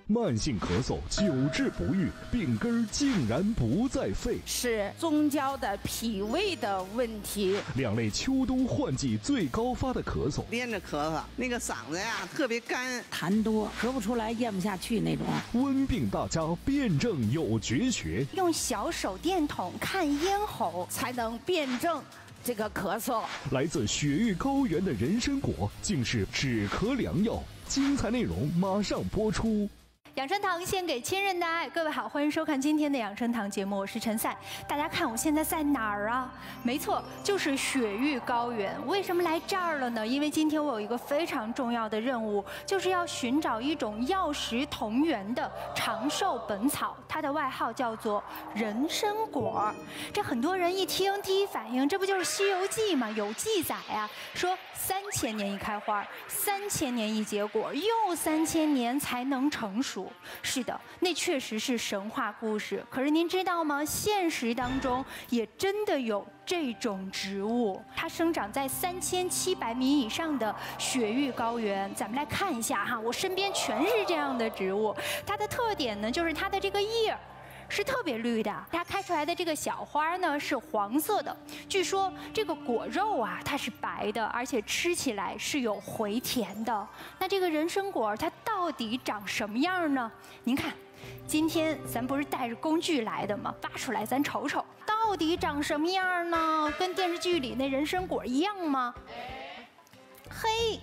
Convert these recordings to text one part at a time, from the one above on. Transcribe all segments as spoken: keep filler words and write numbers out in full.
慢性咳嗽久治不愈，病根竟然不再废， 是中焦的脾胃的问题。 两类秋冬换季最高发的咳嗽， 连着咳嗽，那个嗓子呀特别干， 痰多，咳不出来，咽不下去那种。 温病大家辩证有绝学， 用小手电筒看咽喉才能辩证这个咳嗽。 来自雪域高原的人参果，竟是止咳良药。精彩内容马上播出。 养生堂献给亲人的爱，各位好，欢迎收看今天的养生堂节目，我是陈赛。大家看我现在在哪儿啊？没错，就是雪域高原。为什么来这儿了呢？因为今天我有一个非常重要的任务，就是要寻找一种药食同源的长寿本草，它的外号叫做人参果。这很多人一听，第一反应，这不就是《西游记》吗？有记载啊，说三千年一开花，三千年一结果，又三千年才能成熟。是的，那确实是神话故事。可是您知道吗？现实当中也真的有这种植物，它生长在三千七百米以上的雪域高原。咱们来看一下哈，我身边全是这样的植物。它的特点呢，就是它的这个叶是特别绿的，它开出来的这个小花呢是黄色的。据说这个果肉啊，它是白的，而且吃起来是有回甜的。那这个人参果它到底长什么样呢？您看，今天咱不是带着工具来的吗？挖出来咱瞅瞅，到底长什么样呢？跟电视剧里那人参果一样吗？嘿，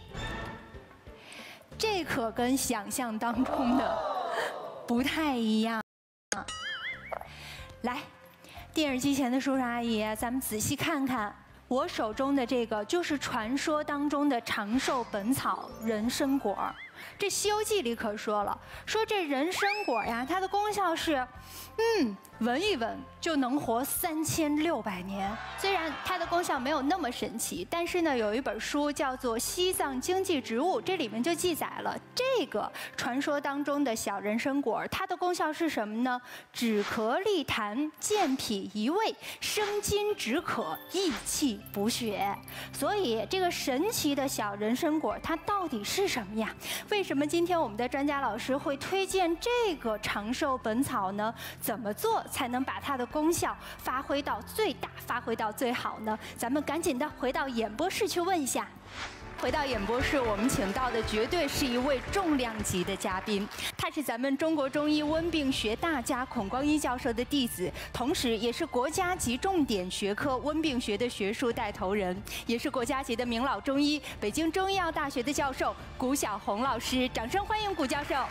这可跟想象当中的不太一样。来，电视机前的叔叔阿姨，咱们仔细看看，我手中的这个就是传说当中的长寿本草人参果。这《西游记》里可说了，说这人参果呀，它的功效是，嗯，闻一闻就能活三千六百年。虽然它的功效没有那么神奇，但是呢，有一本书叫做《西藏经济植物》，这里面就记载了这个传说当中的小人参果，它的功效是什么呢？止咳利痰、健脾移胃、生津止渴、益气补血。所以这个神奇的小人参果，它到底是什么呀？为什么今天我们的专家老师会推荐这个长寿本草呢？怎么做才能把它的功效发挥到最大、发挥到最好呢？咱们赶紧的回到演播室去问一下。回到演播室，我们请到的绝对是一位重量级的嘉宾，他是咱们中国中医温病学大家孔光一教授的弟子，同时也是国家级重点学科温病学的学术带头人，也是国家级的名老中医，北京中医药大学的教授谷晓红老师。掌声欢迎谷教授。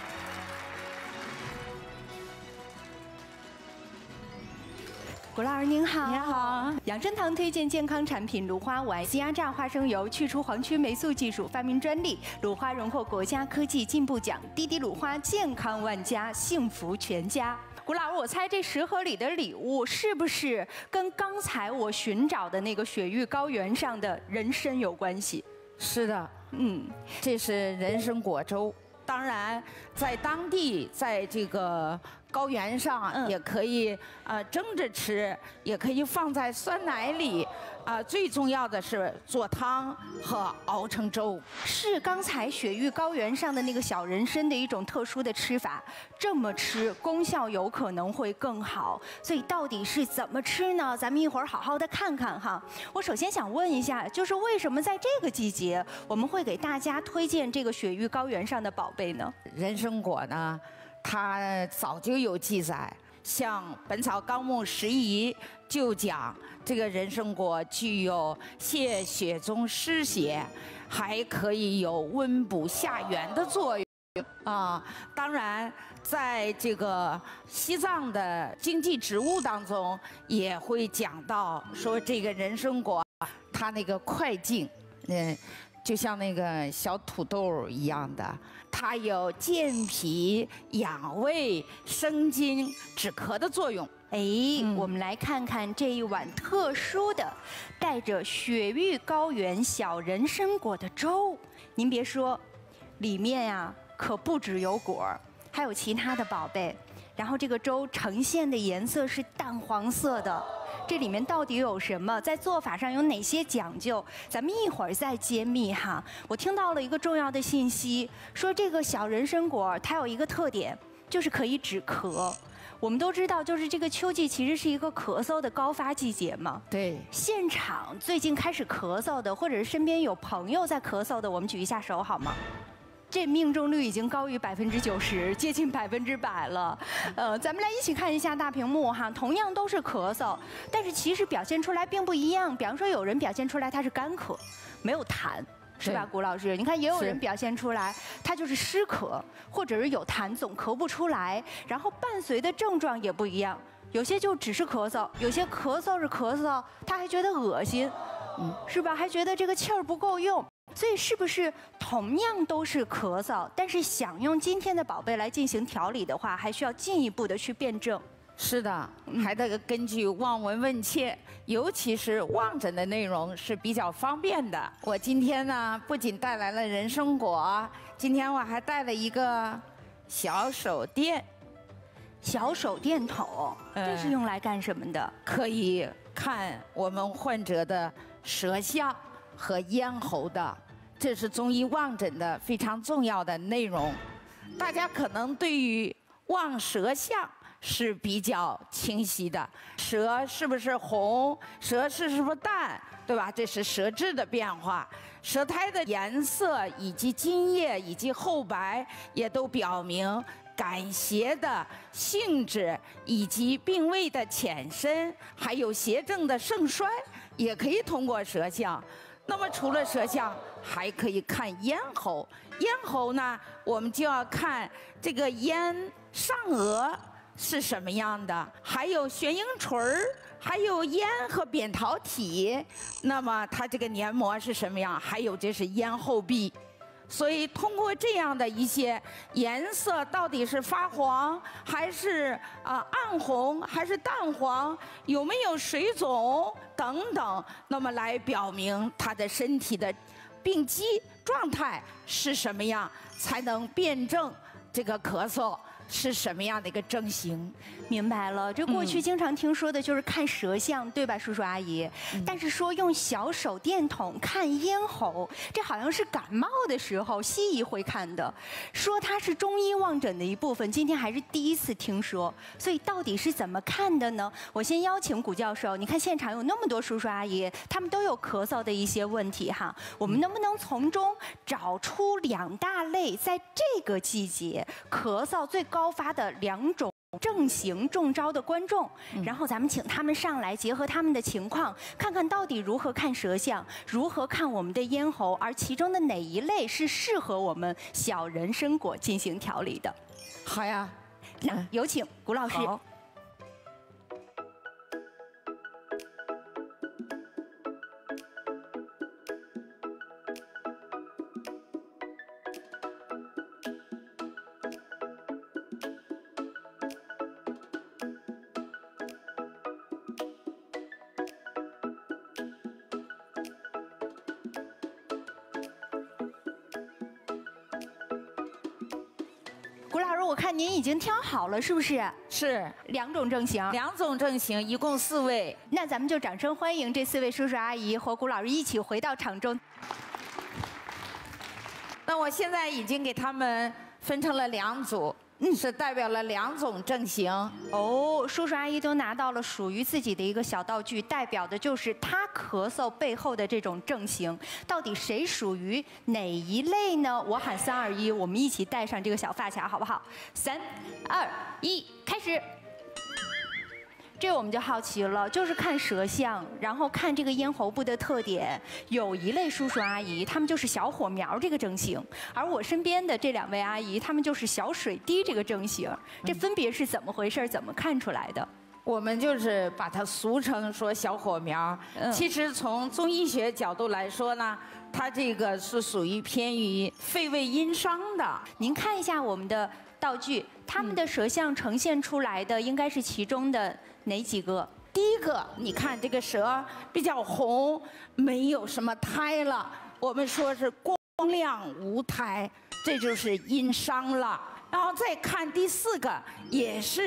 谷老师您好， 您好。 养生堂推荐健康产品：鲁花五 S 压榨花生油，去除黄曲霉素技术发明专利，鲁花荣获国家科技进步奖，滴滴鲁花健康万家，幸福全家。谷老师，我猜这食盒里的礼物是不是跟刚才我寻找的那个雪域高原上的人参有关系？ 是的，嗯，这是人参果粥。当然，在当地，在这个高原上也可以呃蒸着吃，也可以放在酸奶里，啊、呃，最重要的是做汤和熬成粥。 是刚才雪域高原上的那个小人参的一种特殊的吃法，这么吃功效有可能会更好。所以到底是怎么吃呢？咱们一会儿好好的看看哈。我首先想问一下，就是为什么在这个季节我们会给大家推荐这个雪域高原上的宝贝呢？ 人参果呢，它早就有记载，像《本草纲目拾遗》就讲这个人参果具有泻血中湿邪，还可以有温补下元的作用。啊，当然，在这个西藏的经济植物当中，也会讲到说这个人参果，它那个块茎，嗯，就像那个小土豆一样的，它有健脾养胃、生津止咳的作用。 哎，嗯、我们来看看这一碗特殊的带着雪域高原小人参果的粥。您别说，里面呀、啊、可不只有果，还有其他的宝贝。然后这个粥呈现的颜色是淡黄色的， 这里面到底有什么？在做法上有哪些讲究？咱们一会儿再揭秘哈。我听到了一个重要的信息，说这个小人参果它有一个特点，就是可以止咳。我们都知道，就是这个秋季其实是一个咳嗽的高发季节嘛。 对， 现场最近开始咳嗽的，或者是身边有朋友在咳嗽的，我们举一下手好吗？这命中率已经高于百分之九十，接近百分之百了。呃，咱们来一起看一下大屏幕哈，同样都是咳嗽，但是其实表现出来并不一样。比方说，有人表现出来他是干咳，没有痰。是吧，谷老师？你看，也有人表现出来，他就是湿咳，或者是有痰总咳不出来，然后伴随的症状也不一样，有些就只是咳嗽，有些咳嗽是咳嗽，他还觉得恶心，嗯，是吧？还觉得这个气儿不够用。所以是不是同样都是咳嗽，但是想用今天的宝贝来进行调理的话，还需要进一步的去辩证？ 是的，还得根据望闻问切，尤其是望诊的内容是比较方便的。我今天呢，不仅带来了人参果，今天我还带了一个小手电。 小手电筒，这是用来干什么的？ 可以看我们患者的舌象和咽喉的，这是中医望诊的非常重要的内容。大家可能对于望舌象是比较清晰的，舌是不是红，舌是是不是淡，对吧？这是舌质的变化，舌苔的颜色以及津液以及厚白也都表明感邪的性质以及病位的浅深，还有邪症的盛衰，也可以通过舌象。那么除了舌象，还可以看咽喉。咽喉呢，我们就要看这个咽上颚是什么样的，还有悬鹰垂儿，还有咽和扁桃体，那么它这个黏膜是什么样？还有这是咽后壁。所以通过这样的一些颜色，到底是发黄还是啊、呃、暗红还是淡黄，有没有水肿等等，那么来表明他的身体的病机状态是什么样，才能辩证这个咳嗽是什么样的一个症型。 明白了，这过去经常听说的就是看舌象，对吧，叔叔阿姨？嗯、但是说用小手电筒看咽喉，这好像是感冒的时候西医会看的，说它是中医望诊的一部分，今天还是第一次听说。所以到底是怎么看的呢？我先邀请谷教授，你看现场有那么多叔叔阿姨，他们都有咳嗽的一些问题哈，我们能不能从中找出两大类在这个季节咳嗽最高发的两种症型中招的观众，然后咱们请他们上来，结合他们的情况，看看到底如何看舌象，如何看我们的咽喉，而其中的哪一类是适合我们小人参果进行调理的。 好呀， 那有请谷老师。 好。 谷老师，我看您已经挑好了，是不是？ 是两种症型， 两种症型，一共四位。 那咱们就掌声欢迎这四位叔叔阿姨和谷老师一起回到场中。 那我现在已经给他们分成了两组，嗯，是代表了两种症型。 哦，叔叔阿姨都拿到了属于自己的一个小道具，代表的就是他咳嗽背后的这种症型，到底谁属于哪一类呢？我喊三二一，我们一起戴上这个小发卡，好不好？三二一，开始。这我们就好奇了，就是看舌象，然后看这个咽喉部的特点。有一类叔叔阿姨，他们就是小火苗这个症型，而我身边的这两位阿姨，他们就是小水滴这个症型。这分别是怎么回事？怎么看出来的？ 我们就是把它俗称说小火苗。嗯、其实从中医学角度来说呢，它这个是属于偏于肺胃阴伤的。 您看一下我们的道具，他们的舌象呈现出来的应该是其中的哪几个？ 第一个，你看这个舌比较红，没有什么苔了，我们说是光亮无苔，这就是阴伤了。然后再看第四个，也是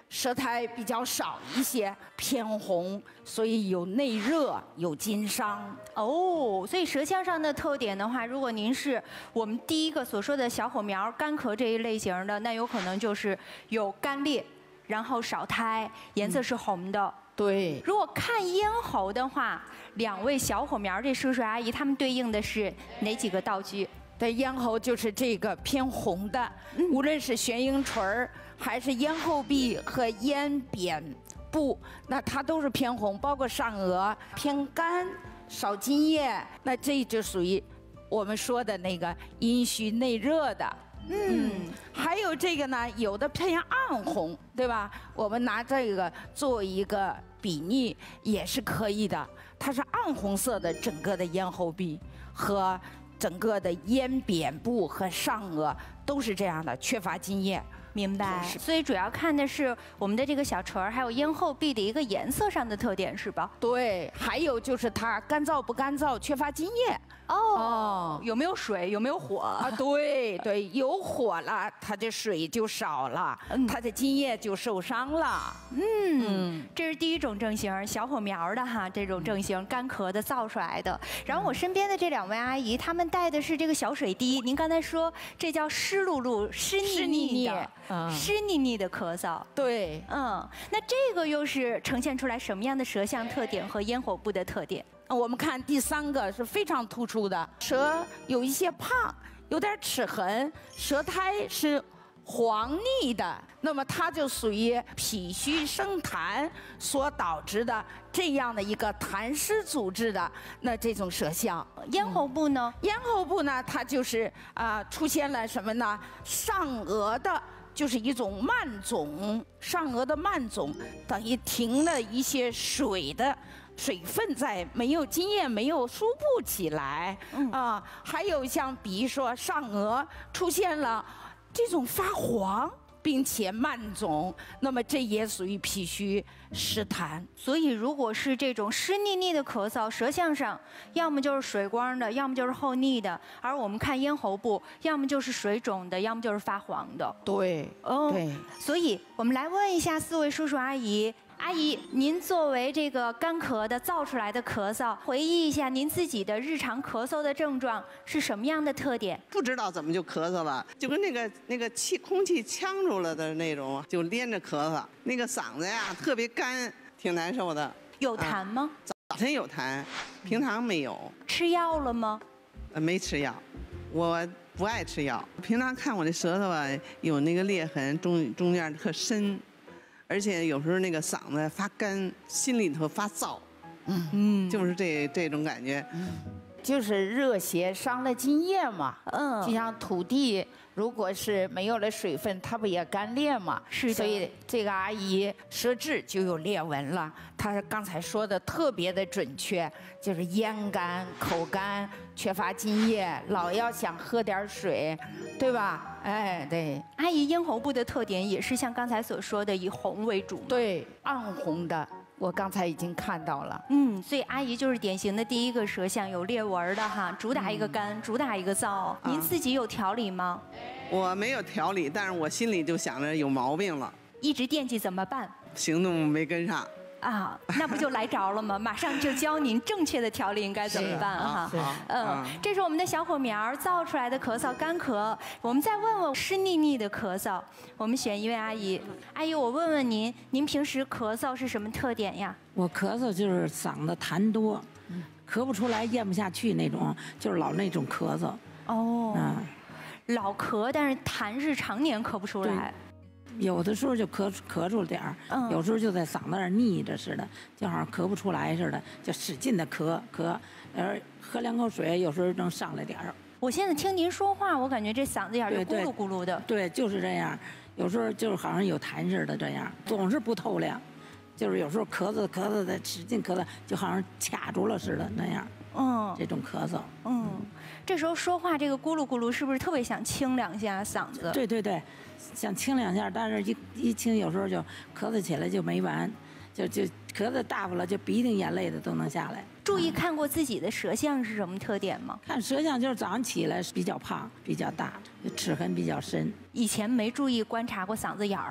舌苔比较少一些，偏红，所以有内热，有津伤。 哦，所以舌象上的特点的话，如果您是我们第一个所说的小火苗、干咳这一类型的，那有可能就是有干裂，然后少苔，颜色是红的。嗯、 对。如果看咽喉的话，两位小火苗这叔叔阿姨他们对应的是哪几个道具？ 对，咽喉就是这个偏红的，嗯、无论是悬鹰垂儿，还是咽后壁和咽扁部，那它都是偏红，包括上颚偏干，少津液，那这就属于我们说的那个阴虚内热的。嗯，嗯还有这个呢，有的偏暗红，对吧？我们拿这个做一个比拟也是可以的，它是暗红色的，整个的咽后壁和。整个的咽扁部和上颚都是这样的，缺乏津液。 明白。所以主要看的是我们的这个小垂儿，还有咽后壁的一个颜色上的特点，是吧？ 对，还有就是它干燥不干燥，缺乏津液。 哦哦，有没有水？有没有火？ 啊，对对，有火了，它的水就少了，嗯、它的津液就受伤了。 嗯，嗯这是第一种症型，小火苗的哈，这种症型，干咳的造出来的。然后我身边的这两位阿姨，她们带的是这个小水滴。您刚才说这叫湿漉漉、湿腻腻的、嗯、湿腻腻的咳嗽。 对， 嗯，那这个又是呈现出来什么样的舌象特点和咽喉部的特点？ 我们看第三个是非常突出的，舌有一些胖，有点齿痕，舌苔是黄腻的，那么它就属于脾虚生痰所导致的这样的一个痰湿阻滞的那这种舌象。 咽喉部呢？ 咽喉部呢，它就是啊、呃、出现了什么呢？上颚的。就是一种慢肿，上颚的慢肿等于停了一些水的水分在，没有津液没有输布起来。嗯啊，还有像比如说上颚出现了这种发黄，并且慢肿，那么这也属于脾虚湿痰。 所以如果是这种湿腻腻的咳嗽，舌象上要么就是水光的，要么就是厚腻的，而我们看咽喉部，要么就是水肿的，要么就是发黄的。 对， 哦， 对。 所以我们来问一下四位叔叔阿姨。阿姨，您作为这个干咳的造出来的咳嗽，回忆一下您自己的日常咳嗽的症状是什么样的特点？ 不知道怎么就咳嗽了，就跟那个那个气空气呛住了的那种，就连着咳嗽。那个嗓子呀特别干，挺难受的。 有痰吗？ 啊、早晨有痰，平常没有。 吃药了吗？ 呃，没吃药，我不爱吃药。平常看我这舌头吧，有那个裂痕，中中间特深。而且有时候那个嗓子发干，心里头发燥，嗯嗯，就是这这种感觉，嗯， 就是热邪伤了津液嘛，嗯，就像土地如果是没有了水分，它不也干裂嘛？ 是的。 所以这个阿姨舌质就有裂纹了。她刚才说的特别的准确，就是咽干、口干，缺乏津液，老要想喝点水，对吧？哎，对。 阿姨咽喉部的特点也是像刚才所说的以红为主。 对，暗红的。我刚才已经看到了， 嗯，所以阿姨就是典型的第一个舌象有裂纹的哈，主打一个干，嗯、主打一个燥。您自己有调理吗？ 我没有调理，但是我心里就想着有毛病了， 一直惦记怎么办， 行动没跟上。 啊，那不就来着了吗？马上就教您正确的调理应该怎么办哈。嗯，这是我们的小火苗造出来的咳嗽干咳。我们再问问湿腻腻的咳嗽，我们选一位阿姨。阿姨，我问问您，您平时咳嗽是什么特点呀？ 我咳嗽就是嗓子痰多，咳不出来，咽不下去那种，就是老那种咳嗽。 哦，嗯，老咳，但是痰是常年咳不出来。 有的时候就咳咳出了点儿，嗯、有时候就在嗓子那儿腻着似的，就好像咳不出来似的，就使劲的咳咳，呃，喝两口水，有时候能上来点儿。 我现在听您说话，我感觉这嗓子眼儿就咕噜咕噜的。 对，就是这样，有时候就是好像有痰似的这样，总是不透亮，就是有时候咳嗽咳嗽的使劲咳嗽，就好像卡住了似的那样。嗯，这种咳嗽。 嗯，这时候说话这个咕噜咕噜，是不是特别想清两下嗓子？ 对对对。想清两下，但是一一清有时候就咳嗽起来就没完，就就咳嗽大发了，就鼻涕眼泪的都能下来。 注意看过自己的舌象是什么特点吗？ 看舌象就是早上起来比较胖，比较大，齿痕比较深。 以前没注意观察过嗓子眼儿哈。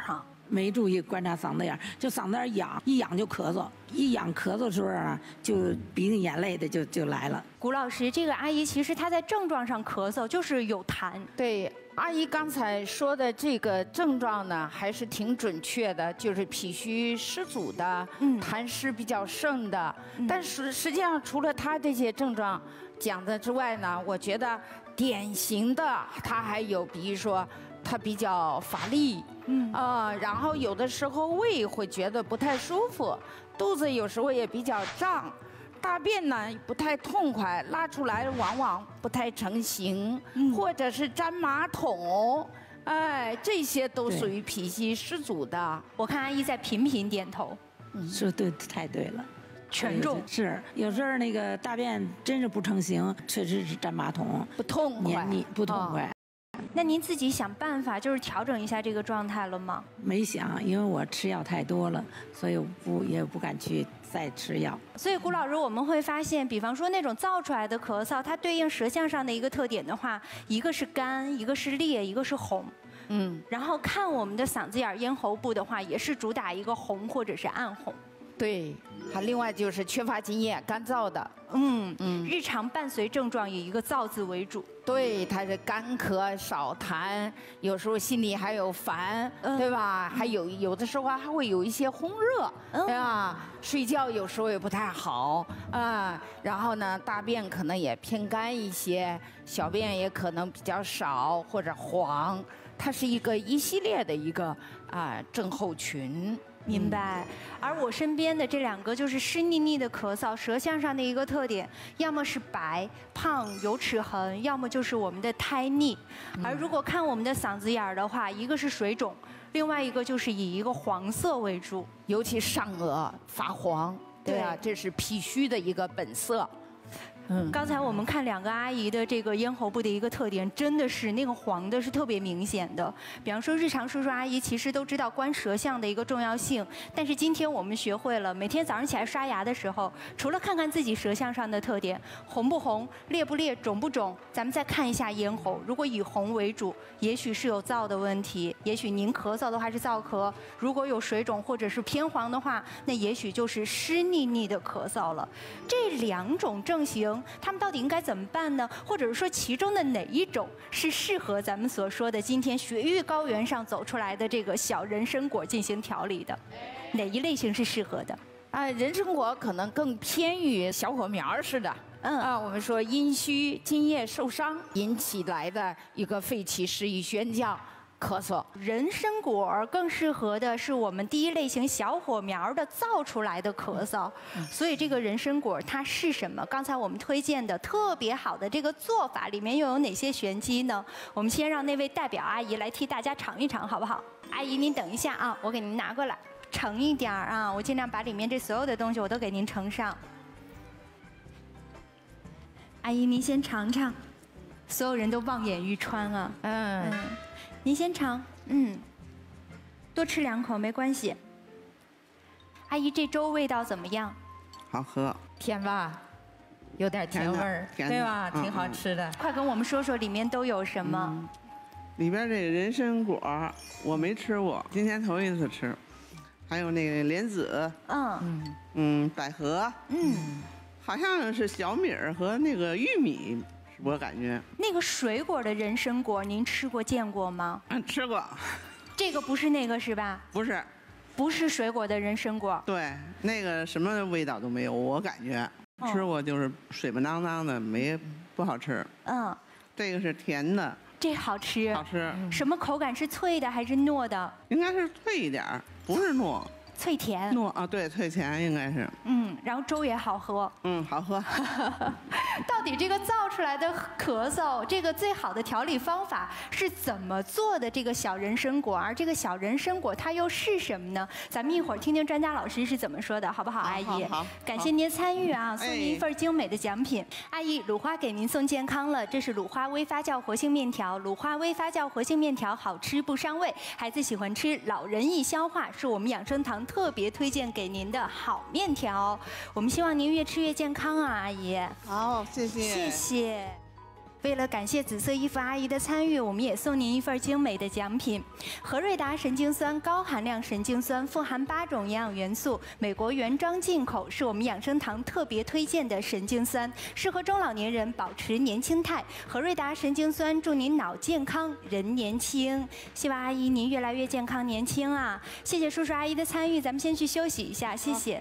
没注意观察嗓子眼儿，就嗓子眼儿痒，一痒就咳嗽，一痒咳嗽的时候啊，就鼻子眼泪的就就来了。 谷老师，这个阿姨其实她在症状上咳嗽，就是有痰。 对，阿姨刚才说的这个症状呢，还是挺准确的，就是脾虚湿阻的，嗯，痰湿比较盛的。嗯、但是实际上，除了她这些症状讲的之外呢，我觉得典型的她还有，比如说她比较乏力，嗯啊、呃，然后有的时候胃会觉得不太舒服，肚子有时候也比较胀。大便呢不太痛快，拉出来往往不太成形，嗯、或者是粘马桶，哎，这些都属于脾虚湿阻的。 我看阿姨在频频点头， 嗯、说对，太对了， 全中是。有时候那个大便真是不成形，确实是粘马桶， 不痛快， 黏腻，不痛快。 哦、那您自己想办法，就是调整一下这个状态了吗？ 没想，因为我吃药太多了，所以我不也不敢去再吃药。 所以谷老师，我们会发现，比方说那种造出来的咳嗽，它对应舌象上的一个特点的话，一个是干，一个是裂，一个是红。嗯，然后看我们的嗓子眼、咽喉部的话，也是主打一个红或者是暗红。 对，还另外就是缺乏津液、干燥的。 嗯嗯，日常伴随症状以一个燥字为主。 对，它是干咳少痰，有时候心里还有烦，嗯、对吧？还有有的时候还会有一些烘热，嗯、对吧？睡觉有时候也不太好啊、呃。然后呢，大便可能也偏干一些，小便也可能比较少或者黄，它是一个一系列的一个啊、呃、症候群。 明白，而我身边的这两个就是湿腻腻的咳嗽，舌象上的一个特点，要么是白胖有齿痕，要么就是我们的苔腻。而如果看我们的嗓子眼儿的话，一个是水肿，另外一个就是以一个黄色为主， 尤其上颚发黄，对啊，这是脾虚的一个本色。 嗯，刚才我们看两个阿姨的这个咽喉部的一个特点，真的是那个黄的是特别明显的。比方说，日常叔叔阿姨其实都知道观舌象的一个重要性，但是今天我们学会了，每天早上起来刷牙的时候，除了看看自己舌象上的特点，红不红、裂不裂、肿不肿，咱们再看一下咽喉。如果以红为主，也许是有燥的问题，也许您咳嗽的话是燥咳；如果有水肿或者是偏黄的话，那也许就是湿腻腻的咳嗽了。这两种症型，他们到底应该怎么办呢？或者是说，其中的哪一种是适合咱们所说的今天雪域高原上走出来的这个小人参果进行调理的？哪一类型是适合的？ 啊，人参果可能更偏于小火苗似的。嗯啊，我们说阴虚津液受伤引起来的一个肺气湿郁宣降。咳嗽， 人参果更适合的是我们第一类型小火苗的造出来的咳嗽，嗯、所以这个人参果它是什么？刚才我们推荐的特别好的这个做法里面又有哪些玄机呢？我们先让那位代表阿姨来替大家尝一尝，好不好？阿姨，您等一下啊，我给您拿过来，盛一点啊，我尽量把里面这所有的东西我都给您盛上。阿姨，您先尝尝，所有人都望眼欲穿啊。嗯。嗯您先尝，嗯，多吃两口没关系。阿姨，这粥味道怎么样？ 好喝， 甜吧？有点甜味儿，对吧？挺好吃的。 快跟我们说说里面都有什么？嗯、 里边这个人参果我没吃过，今天头一次吃。还有那个莲子，嗯嗯，百合，嗯，好像是小米儿和那个玉米。我感觉那个水果的人参果，您吃过见过吗？ 嗯，吃过。 这个不是那个是吧？ 不是， 不是水果的人参果。 对，那个什么味道都没有，我感觉、哦、吃过就是水不囔囔的，没不好吃。嗯，这个是甜的。 这好吃。 好吃。 什么口感？是脆的还是糯的？ 应该是脆一点，不是糯。 脆甜。 糯啊，对，脆甜应该是。 嗯，然后粥也好喝。 嗯，好喝。 到底这个造出来的咳嗽，这个最好的调理方法是怎么做的？这个小人参果，而这个小人参果它又是什么呢？咱们一会儿听听专家老师是怎么说的，好不好，阿姨？ 好，好， 感谢您参与啊，送您一份精美的奖品。阿姨，鲁花给您送健康了，这是鲁花微发酵活性面条，鲁花微发酵活性面条好吃不伤胃，孩子喜欢吃，老人易消化，是我们养生堂特别推荐给您的好面条。我们希望您越吃越健康啊，阿姨。 好。谢谢， 谢谢。 为了感谢紫色衣服阿姨的参与，我们也送您一份精美的奖品。和瑞达神经酸高含量神经酸，富含八种营养元素，美国原装进口，是我们养生堂特别推荐的神经酸，适合中老年人保持年轻态。和瑞达神经酸祝您脑健康，人年轻。希望阿姨您越来越健康年轻啊！谢谢叔叔阿姨的参与，咱们先去休息一下，谢谢。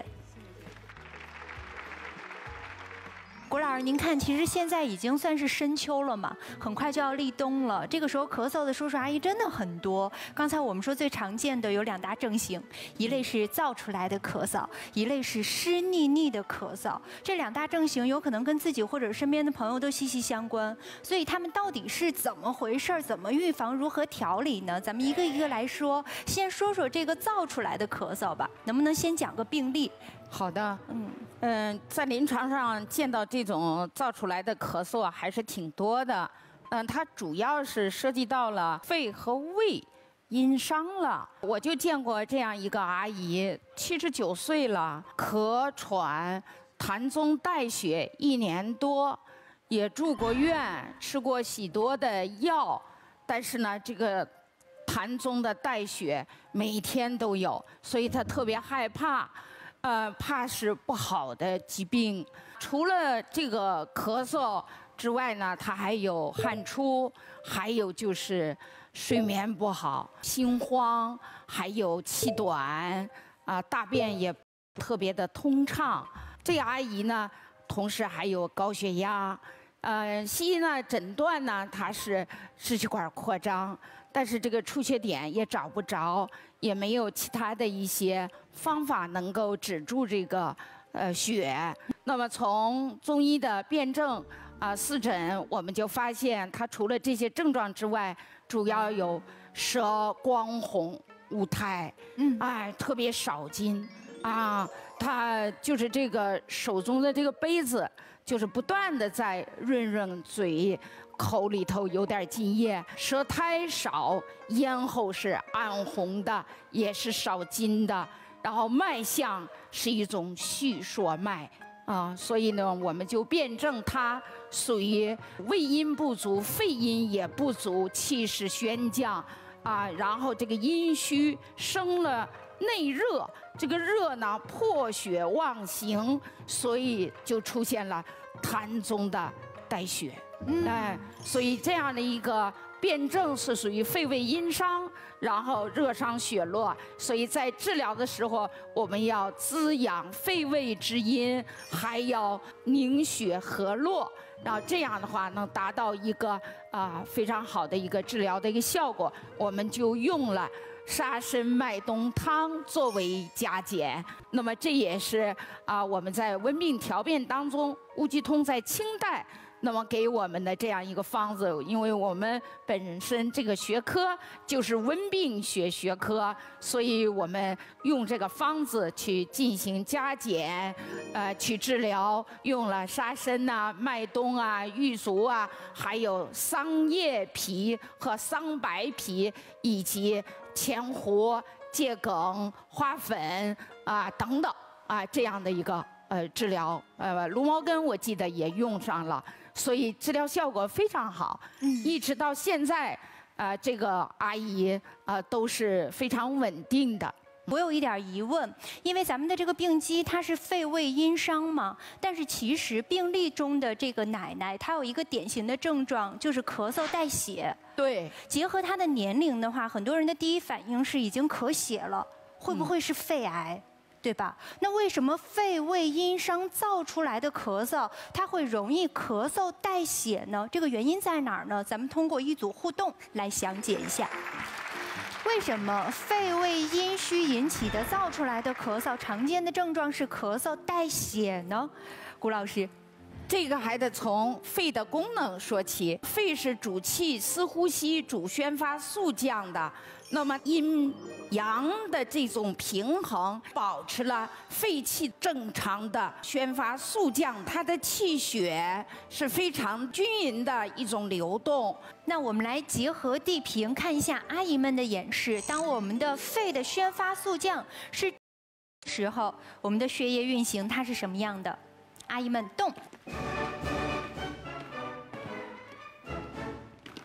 郭老师，您看，其实现在已经算是深秋了嘛，很快就要立冬了。这个时候咳嗽的叔叔阿姨真的很多。刚才我们说最常见的有两大症型，一类是燥出来的咳嗽，一类是湿腻腻的咳嗽。这两大症型有可能跟自己或者身边的朋友都息息相关，所以他们到底是怎么回事？怎么预防？如何调理呢？咱们一个一个来说。先说说这个燥出来的咳嗽吧，能不能先讲个病例？ 好的，嗯嗯，在临床上见到这种造出来的咳嗽还是挺多的，嗯，它主要是涉及到了肺和胃因伤了。我就见过这样一个阿姨，七十九岁了，咳喘、痰中带血一年多，也住过院，吃过许多的药，但是呢，这个痰中的带血每天都有，所以她特别害怕。呃，怕是不好的疾病。除了这个咳嗽之外呢，它还有汗出，还有就是睡眠不好、心慌，还有气短，啊、呃，大便也特别的通畅。这阿姨呢，同时还有高血压。呃，西医呢诊断呢，她是支气管扩张，但是这个出血点也找不着，也没有其他的一些方法能够止住这个呃血。那么从中医的辨证啊、呃、四诊，我们就发现她除了这些症状之外，主要有舌光红无苔，嗯，哎，特别少津啊，她就是这个手中的这个杯子。就是不断的在润润嘴，口里头有点津液，舌苔少，咽喉是暗红的，也是少津的。然后脉象是一种虚数脉啊，所以呢，我们就辨证它属于胃阴不足，肺阴也不足，气势宣降啊，然后这个阴虚生了内热。这个热呢，破血妄行，所以就出现了痰中的带血。嗯，哎，所以这样的一个辨证是属于肺胃阴伤，然后热伤血络。所以在治疗的时候，我们要滋养肺胃之阴，还要凝血和络。然后这样的话，能达到一个啊、呃、非常好的一个治疗的一个效果。我们就用了沙参麦冬汤作为加减，那么这也是啊、呃、我们在温病调变当中，乌鸡通在清代那么给我们的这样一个方子，因为我们本身这个学科就是温病学学科，所以我们用这个方子去进行加减，呃，去治疗，用了沙参呐、麦冬啊、玉竹啊，还有桑叶皮和桑白皮，以及前胡、桔梗、花粉啊等等啊这样的一个呃治疗，呃芦毛根我记得也用上了，所以治疗效果非常好，嗯、一直到现在，啊、呃、这个阿姨啊、呃、都是非常稳定的。 我有一点疑问，因为咱们的这个病机它是肺胃阴伤嘛，但是其实病例中的这个奶奶她有一个典型的症状，就是咳嗽带血。 对， 结合她的年龄的话，很多人的第一反应是已经咳血了，会不会是肺癌？嗯，对吧？那为什么肺胃阴伤造出来的咳嗽，它会容易咳嗽带血呢？这个原因在哪儿呢？咱们通过一组互动来详解一下。为什么肺胃阴虚引起的造出来的咳嗽，常见的症状是咳嗽带血呢？谷老师， 这个还得从肺的功能说起。肺是主气、司呼吸、主宣发、速降的。那么阴阳的这种平衡，保持了肺气正常的宣发速降，它的气血是非常均匀的一种流动。 那我们来结合地平看一下阿姨们的演示。当我们的肺的宣发速降是时候，我们的血液运行它是什么样的？阿姨们动。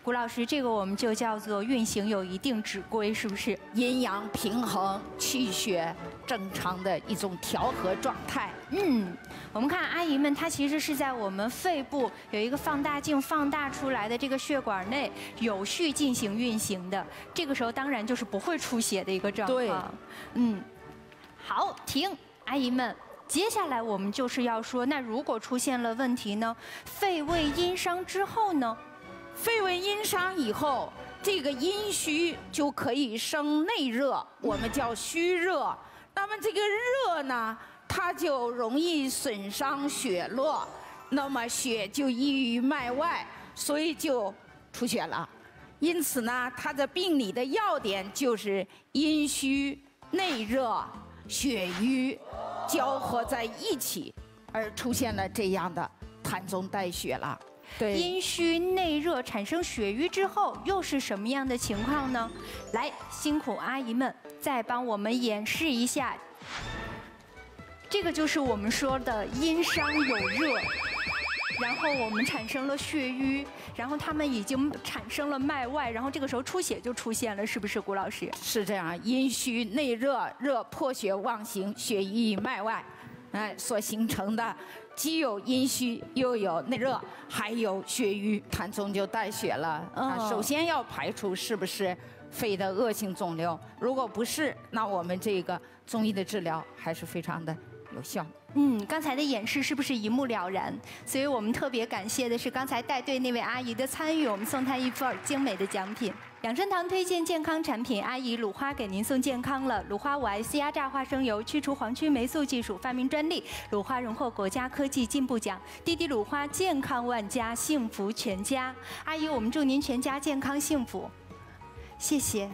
谷老师，这个我们就叫做运行有一定指规，是不是？ 阴阳平衡、气血正常的一种调和状态。 嗯，我们看阿姨们，她其实是在我们肺部有一个放大镜放大出来的这个血管内有序进行运行的。这个时候当然就是不会出血的一个状况。对，嗯，好，停，阿姨们。接下来我们就是要说，那如果出现了问题呢？肺胃阴伤之后呢？ 肺胃阴伤以后，这个阴虚就可以生内热，我们叫虚热。那么这个热呢，它就容易损伤血络，那么血就溢于脉外，所以就出血了。因此呢，它的病理的要点就是阴虚、内热、血瘀交合在一起，而出现了这样的痰中带血了。对， 阴虚内热产生血瘀之后，又是什么样的情况呢？来，辛苦阿姨们再帮我们演示一下。这个就是我们说的阴伤有热，然后我们产生了血瘀，然后他们已经产生了脉外，然后这个时候出血就出现了，是不是，谷老师？ 是这样，阴虚内热，热破血妄行，血溢脉外，哎，所形成的。既有阴虚，又有内热，还有血瘀，痰中就带血了。嗯，首先要排除是不是肺的恶性肿瘤，如果不是，那我们这个中医的治疗还是非常的有效。 嗯，刚才的演示是不是一目了然？所以我们特别感谢的是刚才带队那位阿姨的参与，我们送她一份精美的奖品。养生堂推荐健康产品，阿姨鲁花给您送健康了。鲁花五 S 压榨花生油去除黄曲霉素技术发明专利，鲁花荣获国家科技进步奖。滴滴鲁花健康万家，幸福全家。阿姨，我们祝您全家健康幸福。谢谢，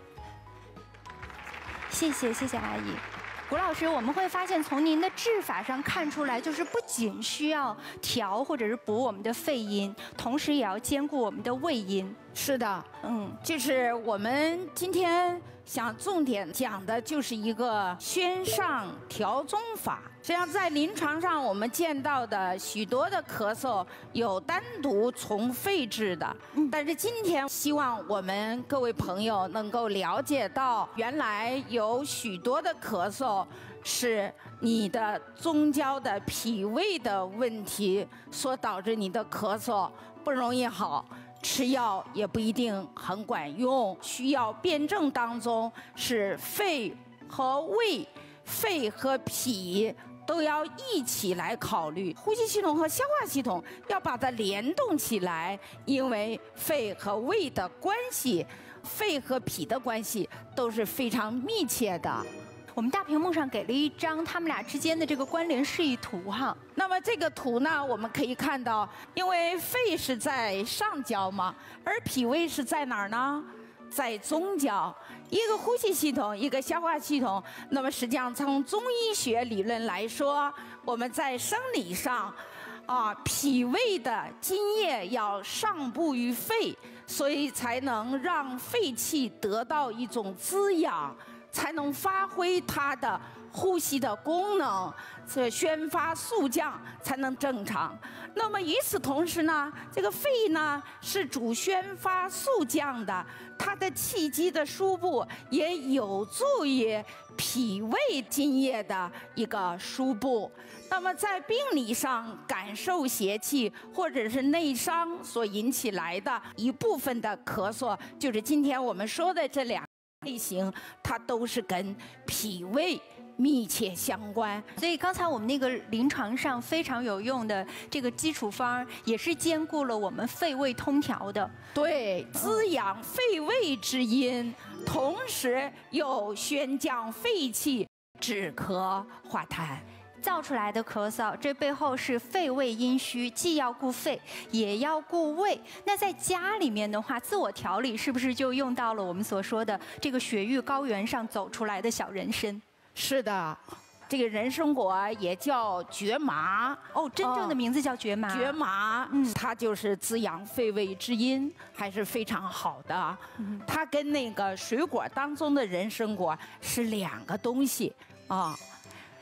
谢谢，谢谢阿姨。谷老师，我们会发现从您的治法上看出来，就是不仅需要调或者是补我们的肺阴，同时也要兼顾我们的胃阴。 是的，嗯，就是我们今天想重点讲的就是一个宣上调中法。实际上，在临床上我们见到的许多的咳嗽有单独从肺治的，但是今天希望我们各位朋友能够了解到，原来有许多的咳嗽是你的中焦的脾胃的问题所导致你的咳嗽不容易好。吃药也不一定很管用，需要辩证当中是肺和胃、肺和脾都要一起来考虑，呼吸系统和消化系统要把它联动起来，因为肺和胃的关系、肺和脾的关系都是非常密切的。 我们大屏幕上给了一张他们俩之间的这个关联示意图哈。 那么这个图呢，我们可以看到，因为肺是在上焦嘛，而脾胃是在哪儿呢？在中焦。一个呼吸系统，一个消化系统。那么实际上从中医学理论来说，我们在生理上，啊，脾胃的津液要上布于肺，所以才能让肺气得到一种滋养。才能发挥它的呼吸的功能，这宣发速降才能正常。那么与此同时呢，这个肺呢是主宣发速降的，它的气机的输布也有助于脾胃津液的一个输布。那么在病理上感受邪气或者是内伤所引起来的一部分的咳嗽，就是今天我们说的这两类型，它都是跟脾胃密切相关。 所以刚才我们那个临床上非常有用的这个基础方，也是兼顾了我们肺胃通调的。 对，滋养肺胃之阴，同时又宣降肺气，止咳化痰。 造出来的咳嗽，这背后是肺胃阴虚，既要顾肺，也要顾胃。那在家里面的话，自我调理是不是就用到了我们所说的这个雪域高原上走出来的小人参？ 是的，这个人参果也叫蕨麻哦，真正的名字叫蕨麻。 蕨麻，嗯，它就是滋养肺胃之阴，还是非常好的。嗯，它跟那个水果当中的人参果是两个东西啊。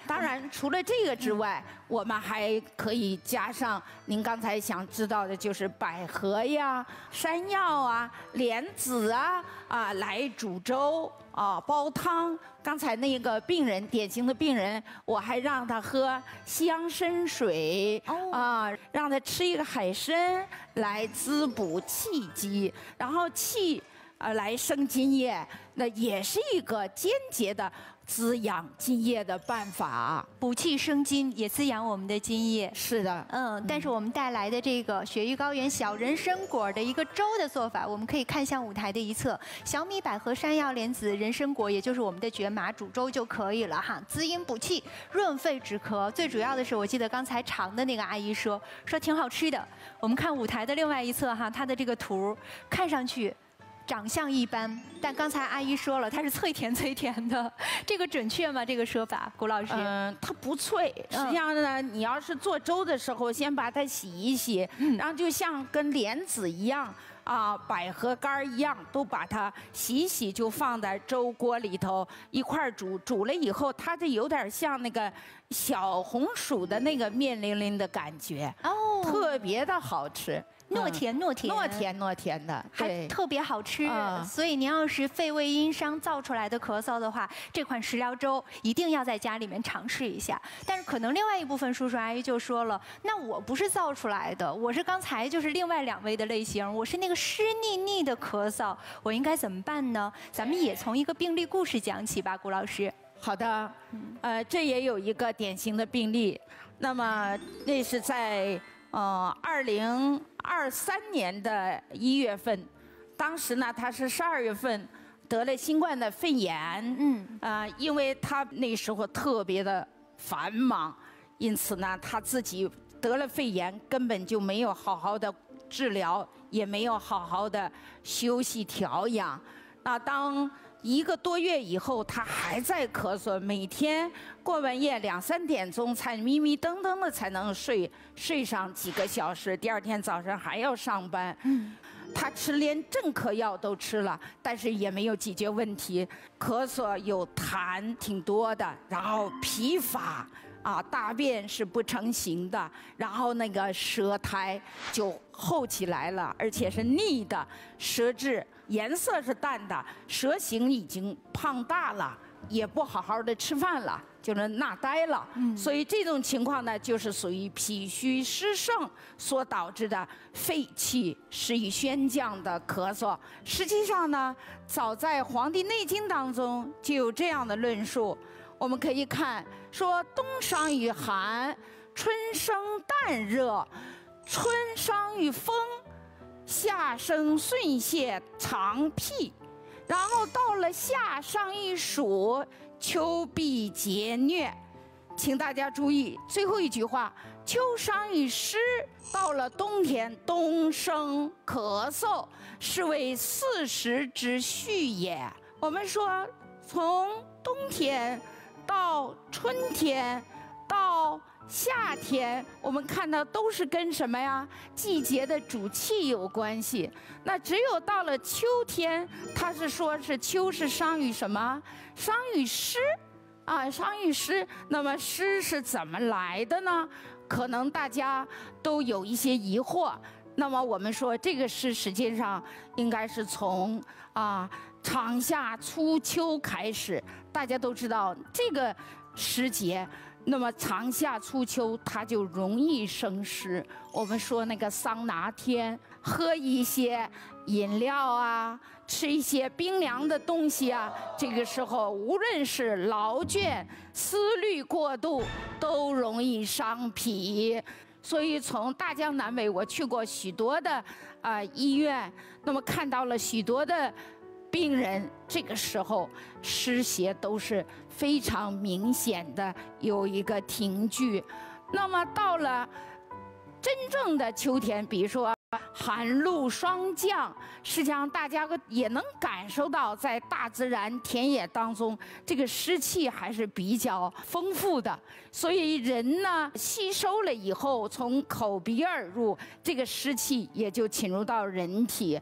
当然，除了这个之外，我们还可以加上您刚才想知道的，就是百合呀、山药啊、莲子啊啊来煮粥啊、煲汤。刚才那个病人，典型的病人，我还让他喝西洋参水啊，让他吃一个海参来滋补气机，然后气啊来生津液，那也是一个间接的滋养津液的办法， 补气生津，也滋养我们的津液。 是的， 嗯，但是我们带来的这个雪域高原小人参果的一个粥的做法，我们可以看向舞台的一侧，小米、百合、山药、莲子、人参果，也就是我们的蕨麻煮粥就可以了哈，滋阴补气，润肺止咳。最主要的是，我记得刚才尝的那个阿姨说说挺好吃的。我们看舞台的另外一侧哈，它的这个图看上去长相一般，但刚才阿姨说了，它是脆甜脆甜的，这个准确吗？这个说法，谷老师？ 嗯，它不脆。实际上呢，你要是做粥的时候，先把它洗一洗，嗯、然后就像跟莲子一样啊，百合干一样，都把它洗一洗，就放在粥锅里头一块儿煮。煮了以后，它这有点像那个小红薯的那个面淋淋的感觉，哦，特别的好吃。 糯甜糯甜， 糯甜糯甜的， 还特别好吃。嗯、所以您要是肺胃阴伤造出来的咳嗽的话，这款食疗粥一定要在家里面尝试一下。但是可能另外一部分叔叔阿姨就说了，那我不是造出来的，我是刚才就是另外两位的类型，我是那个湿腻腻的咳嗽，我应该怎么办呢？咱们也从一个病例故事讲起吧，谷老师。 好的，呃，这也有一个典型的病例，那么那是在。呃，二零二三年的一月份，当时呢，他是十二月份得了新冠的肺炎，嗯，啊、呃，因为他那时候特别的繁忙，因此呢，他自己得了肺炎，根本就没有好好的治疗，也没有好好的休息调养。那当一个多月以后，他还在咳嗽，每天过完夜两三点钟才迷迷瞪瞪的才能睡，睡上几个小时，第二天早上还要上班。嗯，他吃连镇咳药都吃了，但是也没有解决问题，咳嗽有痰挺多的，然后疲乏。啊，大便是不成形的，然后那个舌苔就厚起来了，而且是腻的，舌质颜色是淡的，舌形已经胖大了，也不好好的吃饭了，就是纳呆了。嗯，所以这种情况呢，就是属于脾虚湿盛所导致的肺气湿以宣降的咳嗽。实际上呢，早在《黄帝内经》当中就有这样的论述。我们可以看说，冬伤于寒，春生淡热，春伤于风，夏生顺泄肠脾，然后到了夏伤于暑，秋必结疟。请大家注意最后一句话：秋伤于湿，到了冬天，冬生咳嗽，是为四时之序也。我们说，从冬天到春天，到夏天，我们看到都是跟什么呀？季节的主气有关系。那只有到了秋天，它是说是秋是伤于什么？伤于湿，啊，伤于湿。那么湿是怎么来的呢？可能大家都有一些疑惑。那么我们说，这个湿实际上应该是从啊长夏初秋开始。大家都知道这个时节，那么长夏初秋它就容易生湿。我们说那个桑拿天，喝一些饮料啊，吃一些冰凉的东西啊，这个时候无论是劳倦、思虑过度，都容易伤脾。所以从大江南北，我去过许多的啊、呃、医院，那么看到了许多的病人，这个时候湿邪都是非常明显的有一个停聚。那么到了真正的秋天，比如说寒露霜降，实际上大家也能感受到，在大自然田野当中，这个湿气还是比较丰富的。所以人呢吸收了以后，从口鼻耳入，这个湿气也就侵入到人体。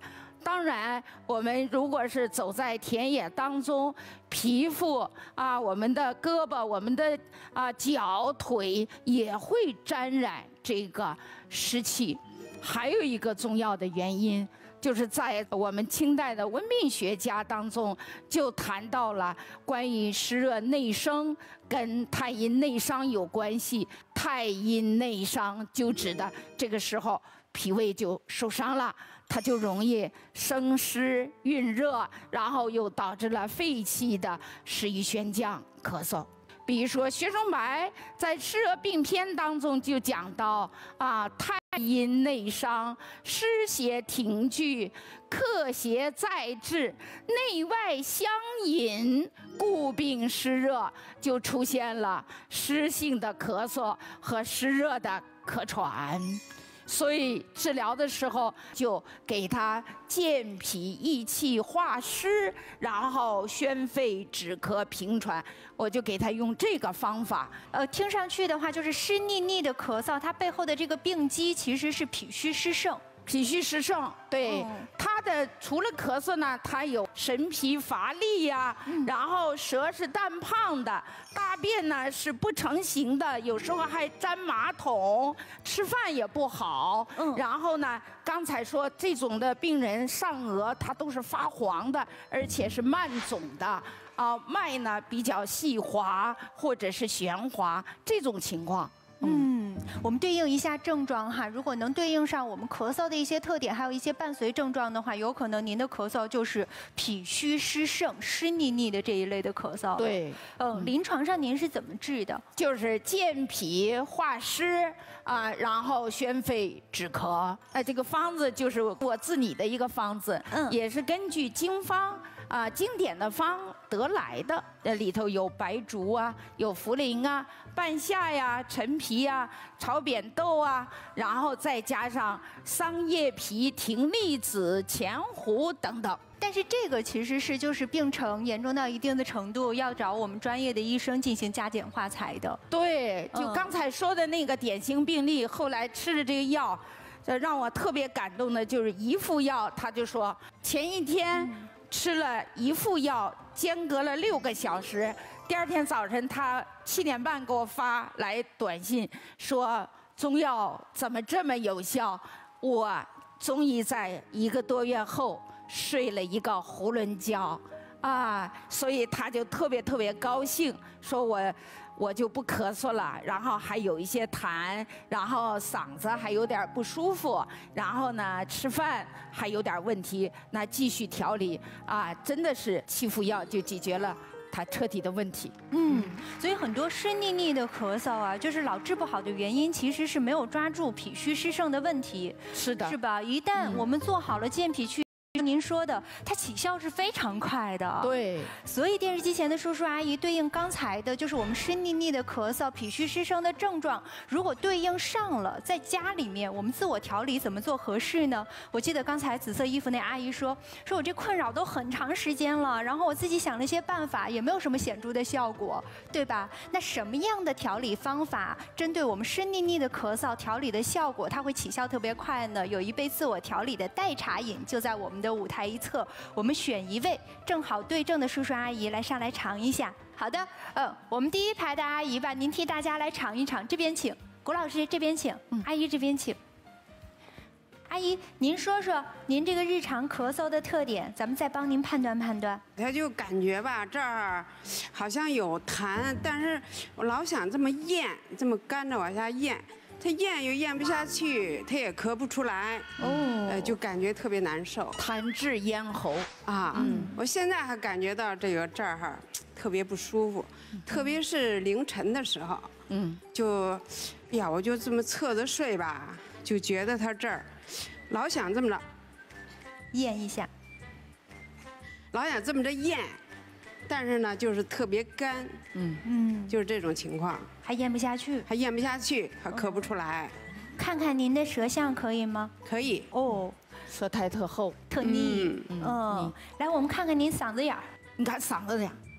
当然，我们如果是走在田野当中，皮肤啊，我们的胳膊、我们的啊脚、腿也会沾染这个湿气。还有一个重要的原因，就是在我们清代的文命学家当中，就谈到了关于湿热内生跟太阴内伤有关系。太阴内伤就指的这个时候脾胃就受伤了。它就容易生湿蕴热，然后又导致了肺气的食欲宣降、咳嗽。比如说，薛仲白在《湿热病篇》当中就讲到啊，太阴内伤，湿邪停聚，客邪在滞，内外相引，故病湿热，就出现了湿性的咳嗽和湿热的咳喘。所以治疗的时候就给他健脾益气化湿，然后宣肺止咳平喘，我就给他用这个方法。 呃，听上去的话就是湿腻腻的咳嗽，它背后的这个病机其实是脾虚湿盛。 脾虚湿盛，对，哦、它的除了咳嗽呢，它有神疲乏力呀、啊，嗯、然后舌是淡胖的，大便呢是不成形的，有时候还沾马桶，吃饭也不好。嗯，然后呢，刚才说这种的病人上颚它都是发黄的，而且是慢肿的。啊，脉呢比较细滑或者是弦滑，这种情况。 嗯，我们对应一下症状哈，如果能对应上我们咳嗽的一些特点，还有一些伴随症状的话，有可能您的咳嗽就是脾虚湿盛、湿腻腻的这一类的咳嗽。 对， 嗯，临床上您是怎么治的？ 就是健脾化湿啊、呃，然后宣肺止咳。哎，这个方子就是我自己的一个方子，嗯，也是根据经方。啊，经典的方得来的，呃，里头有白术啊，有茯苓啊、半夏呀、陈皮呀、炒扁豆啊，然后再加上桑叶皮、葶苈子、前胡等等。 但是这个其实是就是病程严重到一定的程度，要找我们专业的医生进行加减化裁的。 对，就刚才说的那个典型病例，后来吃了这个药，这让我特别感动的就是一副药，他就说前一天。嗯吃了一副药，间隔了六个小时。第二天早晨，他七点半给我发来短信，说中药怎么这么有效？我终于在一个多月后睡了一个囫囵觉，啊，所以他就特别特别高兴，说我。我就不咳嗽了，然后还有一些痰，然后嗓子还有点不舒服，然后呢吃饭还有点问题，那继续调理啊，真的是七副药就解决了他彻底的问题。 嗯，所以很多湿腻腻的咳嗽啊，就是老治不好的原因，其实是没有抓住脾虚湿盛的问题。 是的， 是吧？一旦我们做好了健脾祛。您说的，它起效是非常快的。 对， 所以电视机前的叔叔阿姨，对应刚才的就是我们湿腻腻的咳嗽、脾虚湿盛的症状，如果对应上了，在家里面我们自我调理怎么做合适呢？我记得刚才紫色衣服那阿姨说，说我这困扰都很长时间了，然后我自己想了一些办法，也没有什么显著的效果，对吧？那什么样的调理方法针对我们湿腻腻的咳嗽调理的效果，它会起效特别快呢？有一杯自我调理的代茶饮就在我们的舞台一侧，我们选一位正好对症的叔叔阿姨来上来尝一下。好的，嗯，我们第一排的阿姨吧，您替大家来尝一尝，这边请，谷老师这边请，嗯，阿姨这边请。阿姨，您说说您这个日常咳嗽的特点，咱们再帮您判断判断。 他就感觉吧，这儿好像有痰，但是我老想这么咽，这么干着往下咽。他咽又咽不下去，他也咳不出来，哦，呃，就感觉特别难受， 痰滞咽喉啊。嗯，我现在还感觉到这个这儿哈特别不舒服，嗯、特别是凌晨的时候，嗯，就，哎呀，我就这么侧着睡吧，就觉得他这儿老想这么着咽一下， 老想这么着咽。但是呢，就是特别干，嗯嗯，就是这种情况， 还咽不下去， 还咽不下去，还咳不出来。 看看您的舌象可以吗？ 可以。 哦，舌苔特厚， 特腻。嗯，嗯来，我们看看您嗓子眼儿。 你看嗓子眼，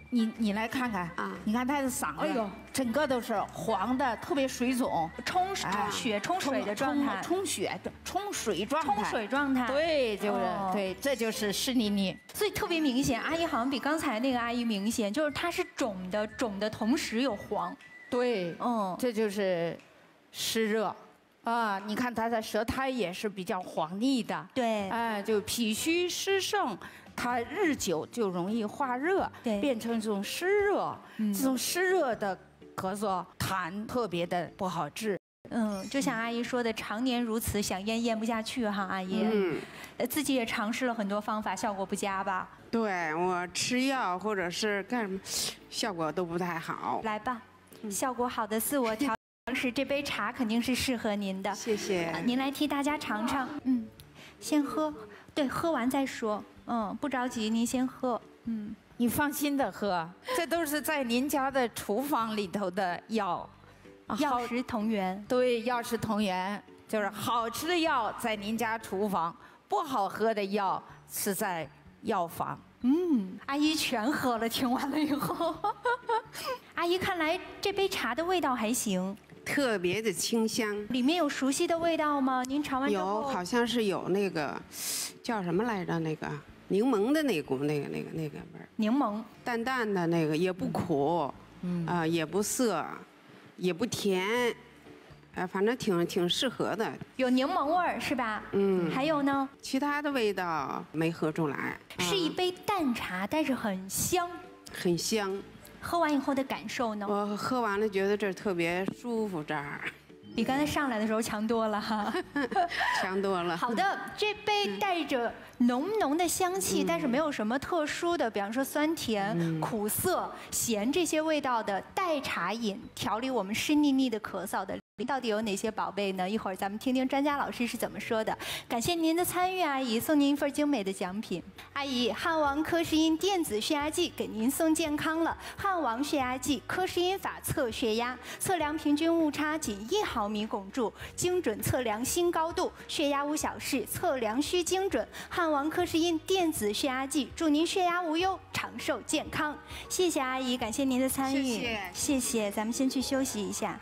你你来看看啊，你看他的嗓子，哎呦，整个都是黄的，特别水肿， 充血、冲水的状态， 充血、冲水状态， 冲水状态， 对，就是对，这就是湿腻腻， 所以特别明显。阿姨好像比刚才那个阿姨明显，就是它是肿的，肿的同时有黄， 对，嗯，这就是湿热。啊，你看他的舌苔也是比较黄腻的， 对， 哎，就脾虚湿盛，它日久就容易化热， 对， 变成这种湿热， 嗯、 这种湿热的咳嗽痰特别的不好治。 嗯，就像阿姨说的，常年如此，想咽咽不下去哈，阿姨。嗯，呃，自己也尝试了很多方法，效果不佳吧？ 对，我吃药或者是干什么，效果都不太好。 来吧，嗯、效果好的自我调。是这杯茶肯定是适合您的， 谢谢。 呃、您来替大家尝尝，嗯，先喝，对，喝完再说，嗯，不着急，您先喝，嗯， 你放心的喝，这都是在您家的厨房里头的药， 药食同源。 对，药食同源，就是好吃的药在您家厨房，不好喝的药是在药房。 嗯，阿姨全喝了，听完了以后，阿姨看来这杯茶的味道还行。 特别的清香， 里面有熟悉的味道吗？您尝完之后有，好像是有那个叫什么来着？那个柠檬的那股那个那个那个味儿。 柠檬， 淡淡的那个，也不苦，嗯啊、呃，也不涩，也不甜，呃，反正挺挺适合的。 有柠檬味儿是吧？嗯。还有呢？ 其他的味道没喝出来。 是一杯淡茶，但是很香。 很香。 喝完以后的感受呢？ 我喝完了，觉得这儿特别舒服，这儿比刚才上来的时候强多了哈， 强多了。 好的，这杯带着浓浓的香气，嗯、但是没有什么特殊的，比方说酸甜、嗯、苦涩、咸这些味道的代茶饮，调理我们湿腻腻的咳嗽的。到底有哪些宝贝呢？一会儿咱们听听专家老师是怎么说的。感谢您的参与，阿姨，送您一份精美的奖品。阿姨，汉王科氏音电子血压计给您送健康了。汉王血压计，科氏音法测血压，测量平均误差仅一毫米汞柱，精准测量心高度，血压无小事，测量需精准。汉王科氏音电子血压计，祝您血压无忧，长寿健康。谢谢阿姨，感谢您的参与， 谢谢， 谢谢，咱们先去休息一下。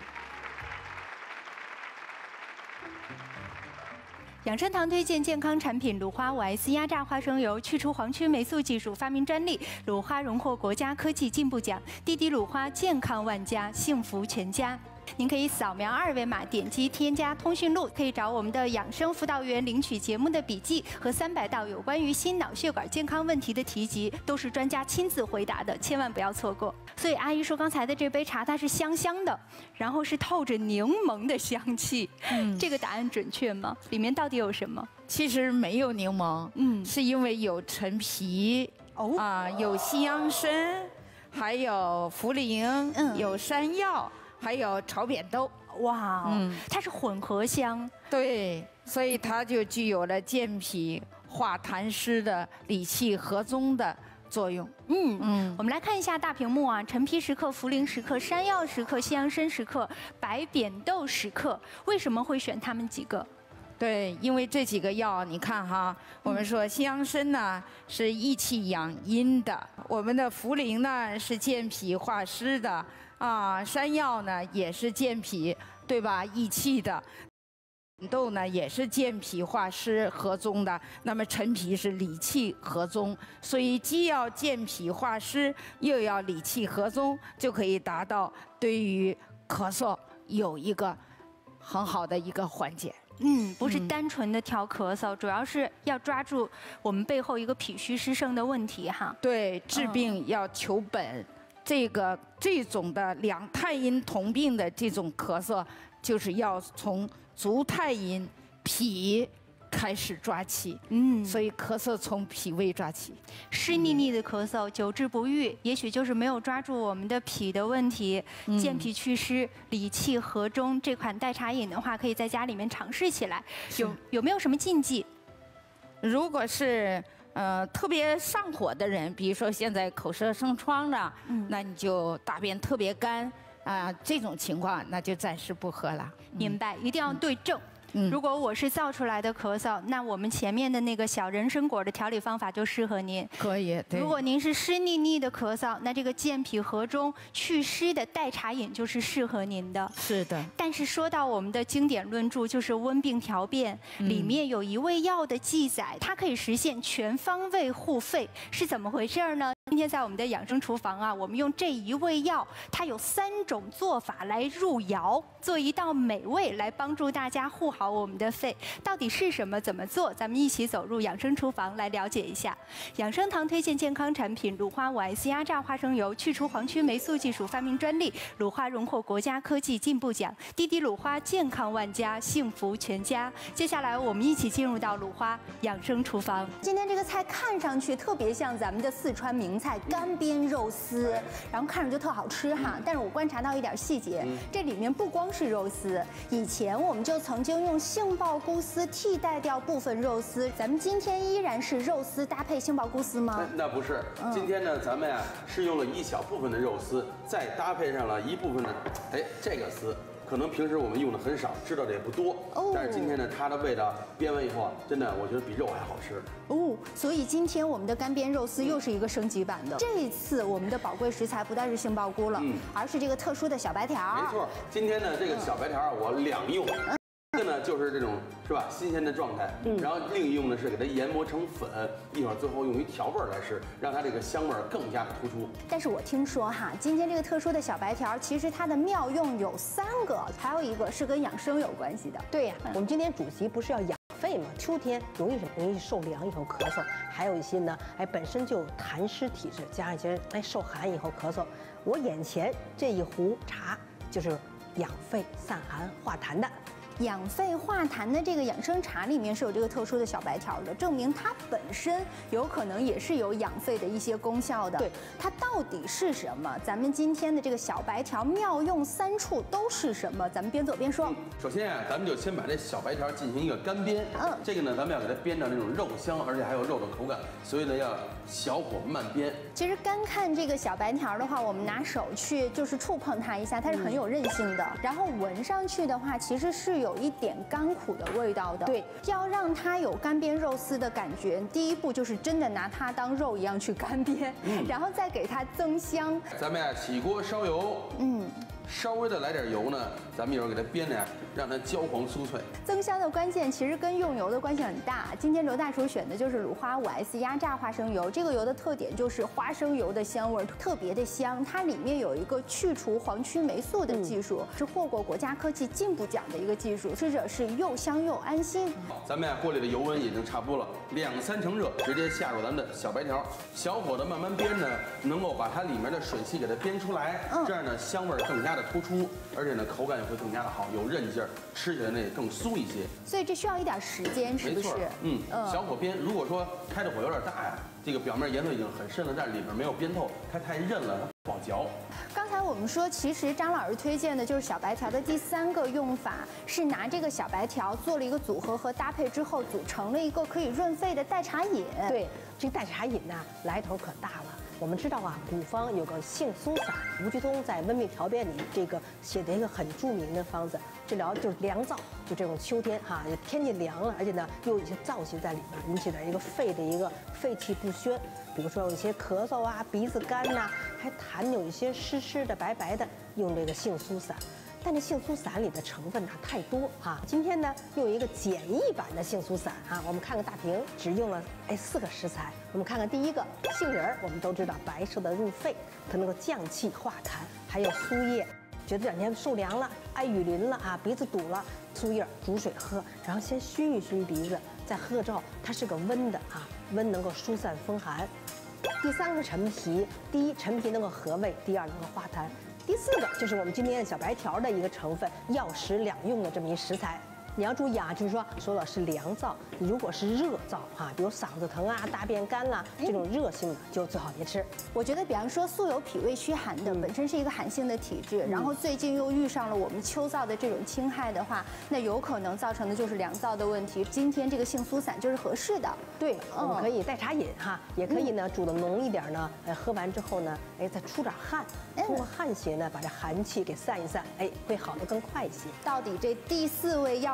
养生堂推荐健康产品：鲁花五 S 压榨花生油，去除黄曲霉素技术发明专利，鲁花荣获国家科技进步奖。滴滴鲁花，健康万家，幸福全家。您可以扫描二维码，点击添加通讯录，可以找我们的养生辅导员领取节目的笔记和三百道有关于心脑血管健康问题的题集，都是专家亲自回答的，千万不要错过。所以阿姨说，刚才的这杯茶它是香香的，然后是透着柠檬的香气。嗯，这个答案准确吗？里面到底有什么？ 其实没有柠檬，嗯，是因为有陈皮，哦啊、呃，有西洋参，还有茯苓，嗯，有山药。还有炒扁豆， 哇，嗯，它是混合香， 对，所以它就具有了健脾化痰湿的理气和中的作用。 嗯嗯，我们来看一下大屏幕啊，陈皮十克、茯苓十克、山药十克、西洋参十克、白扁豆十克，为什么会选它们几个？ 对，因为这几个药，你看哈，我们说西洋参呢是益气养阴的，我们的茯苓呢是健脾化湿的。啊，山药呢也是健脾，对吧？益气的。豆呢也是健脾化湿和中的，那么陈皮是理气和中，所以既要健脾化湿，又要理气和中，就可以达到对于咳嗽有一个很好的一个缓解。 嗯，不是单纯的调咳嗽，嗯、主要是要抓住我们背后一个脾虚湿盛的问题哈。 对，治病要求本。嗯这个这种的两太阴同病的这种咳嗽，就是要从足太阴脾开始抓起。嗯，所以咳嗽从脾胃抓起。 湿腻腻的咳嗽久治不愈，也许就是没有抓住我们的脾的问题。嗯、健脾祛湿、理气和中这款代茶饮的话，可以在家里面尝试起来。有有没有什么禁忌？ 如果是。呃，特别上火的人，比如说现在口舌生疮的，嗯、那你就大便特别干啊、呃，这种情况那就暂时不喝了。 明白，一定要对症。 嗯，如果我是造出来的咳嗽，那我们前面的那个小人参果的调理方法就适合您。 可以。对。 如果您是湿腻腻的咳嗽，那这个健脾和中祛湿的代茶饮就是适合您的。 是的。 但是说到我们的经典论著，就是《温病调变》，里面有一味药的记载，它可以实现全方位护肺，是怎么回事呢？今天在我们的养生厨房啊，我们用这一味药，它有三种做法来入窑，做一道美味来帮助大家护好我们的肺。到底是什么？怎么做？咱们一起走入养生厨房来了解一下。养生堂推荐健康产品鲁花五 S 压榨花生油，去除黄曲霉素技术发明专利，鲁花荣获国家科技进步奖。滴滴鲁花，健康万家，幸福全家。接下来我们一起进入到鲁花养生厨房。今天这个菜看上去特别像咱们的四川名菜干煸肉丝，然后看着就特好吃哈。但是我观察到一点细节，这里面不光是肉丝，以前我们就曾经用杏鲍菇丝替代掉部分肉丝，咱们今天依然是肉丝搭配杏鲍菇丝吗？ 那不是，今天呢，咱们呀是用了一小部分的肉丝，再搭配上了一部分的，哎，这个丝。可能平时我们用的很少，知道的也不多。哦。但是今天呢，它的味道煸完以后啊，真的我觉得比肉还好吃。 哦，所以今天我们的干煸肉丝又是一个升级版的。这一次我们的宝贵食材不但是杏鲍菇了，嗯，而是这个特殊的小白条。 没错，今天呢这个小白条我两用。这个呢就是这种是吧新鲜的状态，嗯，然后另一用呢是给它研磨成粉，一会儿最后用于调味来吃，让它这个香味更加的突出。 但是我听说哈，今天这个特殊的小白条，其实它的妙用有三个，还有一个是跟养生有关系的。 对呀，我们今天主题不是要养肺吗？秋天容易什么？容易受凉以后咳嗽，还有一些呢，哎本身就痰湿体质，加上一些哎受寒以后咳嗽。我眼前这一壶茶就是养肺散寒化痰的。 养肺化痰的这个养生茶里面是有这个特殊的小白条的，证明它本身有可能也是有养肺的一些功效的。对，它到底是什么？咱们今天的这个小白条妙用三处都是什么？咱们边走边说。嗯、 首先啊，咱们就先把这小白条进行一个干煸。嗯，这个呢，咱们要给它煸到那种肉香，而且还有肉的口感，所以呢要小火慢煸。 其实干看这个小白条的话，我们拿手去就是触碰它一下，它是很有韧性的。嗯、然后闻上去的话，其实是有一点甘苦的味道的。对，要让它有干煸肉丝的感觉，第一步就是真的拿它当肉一样去干煸，嗯、然后再给它增香。 咱们呀起锅烧油，嗯，稍微的来点油呢，咱们一会儿给它煸的呀，让它焦黄酥脆。 增香的关键其实跟用油的关系很大。今天刘大厨选的就是鲁花五 S 压榨花生油，这个油的特点就是花生油的香味特别的香，它里面有一个去除黄曲霉素的技术，嗯、是获过国家科技进步奖的一个技术，吃着是又香又安心。 咱们呀锅里的油温已经差不多了，两三成热，直接下入咱们的小白条，小火的慢慢煸呢，能够把它里面的水汽给它煸出来，嗯、这样呢香味更加的突出，而且呢口感也会更加的好，有韧劲儿，吃起来呢也更酥一些。 所以这需要一点时间，是不是？ 嗯，小火煸。如果说开的火有点大呀，这个表面颜色已经很深了，但里面没有煸透，它太韧了，它不好嚼。 刚才我们说，其实张老师推荐的就是小白条的第三个用法，是拿这个小白条做了一个组合和搭配之后，组成了一个可以润肺的代茶饮。 对，这个代茶饮呢，来头可大了。我们知道啊，古方有个杏苏散，吴鞠通在《温病调变》里这个写的一个很著名的方子，治疗就是凉燥，就这种秋天哈，天气凉了，而且呢又有一些燥气在里面，引起了一个肺的一个肺气不宣，比如说有一些咳嗽啊、鼻子干呐、啊，还痰有一些湿湿的、白白的，用这个杏苏散。但这杏苏散里的成分呢太多哈，今天呢用一个简易版的杏苏散啊，我们看看大瓶，只用了哎四个食材。我们看看第一个杏仁儿，我们都知道白色的入肺，它能够降气化痰，还有苏叶，觉得这两天受凉了，挨雨淋了啊，鼻子堵了，苏叶煮水喝，然后先熏一熏鼻子，再喝之后，它是个温的啊，温能够疏散风寒。第三个陈皮，第一陈皮能够和胃，第二能够化痰。第四个就是我们今天的小白条的一个成分，药食两用的这么一食材。你要注意啊，就是说说的是凉燥，你如果是热燥哈，比如嗓子疼啊、大便干啦、啊，这种热性的就最好别吃。 我觉得，比方说素有脾胃虚寒的，嗯、本身是一个寒性的体质，嗯、然后最近又遇上了我们秋燥的这种侵害的话，那有可能造成的就是凉燥的问题。今天这个杏苏散就是合适的。 对，嗯、我们可以代茶饮哈，也可以呢煮的浓一点呢，呃，喝完之后呢，哎，再出点汗，通过汗邪呢，把这寒气给散一散，哎，会好的更快一些。 到底这第四味药